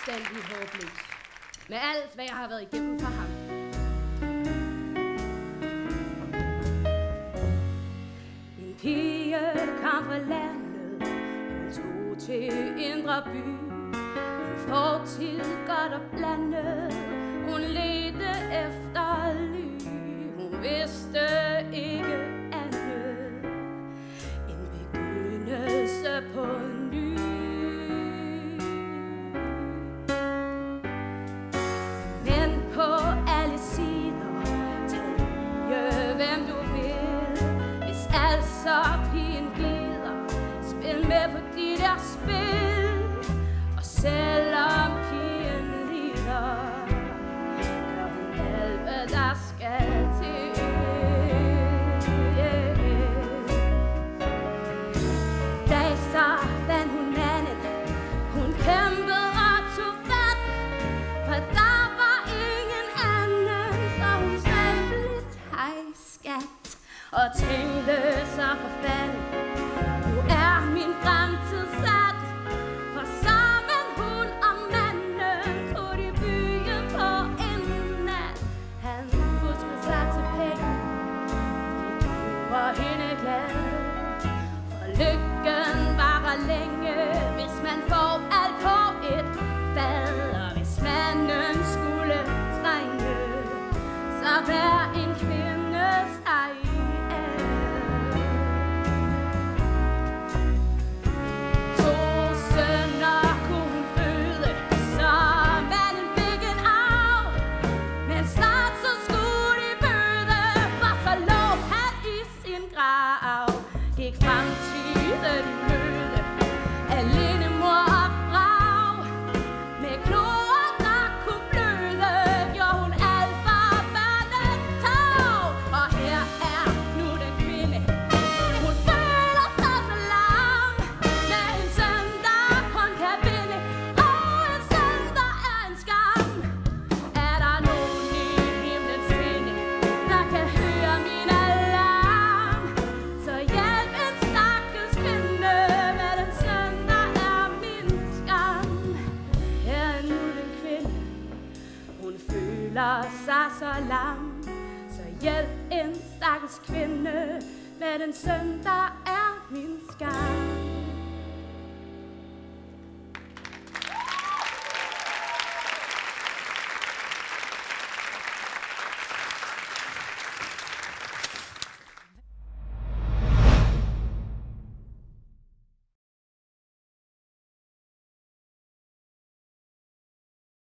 fuldstændig håbløs. Med alt, hvad jeg har været igennem for ham. En pige kom fra landet, hun tog til Indre By. En fortid godt og blandet, hun ledte efter ly. Hun vidste ikke andet, en begyndelse på ny. Men på alle sider, tag hvem du vil. Hvis altså pigen gider, spil med på de der spil. Og selvom pigen lider, gør hun alt, hvad der skal til. Da så fandt hun manden, hun kæmpede og tog fat, for der var ingen anden, så hun sagde lidt hej skat, og tænkte sig for fanden, nu er min fremtid sat. For sammen hun og manden tog de byen på en nat. Han fuskede sig til penge, de gjorde hende glad. For lykken varer længe, hvis man får alt på et fad. Og hvis manden skulle trænge, så vær en kvindes ej. Gik fremtiden i møde, alene mor og vrag. Med kloer, der kunne bløde, gjorde hun alt for børnets tag. Og her er nu den kvinde, hun føler sig så lam. Med en søn, der kun kan vinde, og en søn, der er en skam. Er der nogen i himlens ende, der kan høre min alarm? Så hjælp en stakkels kvinde med den søn, der er min skam. Her er nu den kvinde, hun føler sig så lam. Så hjælp en stakkels kvinde med den søn, der er min skam.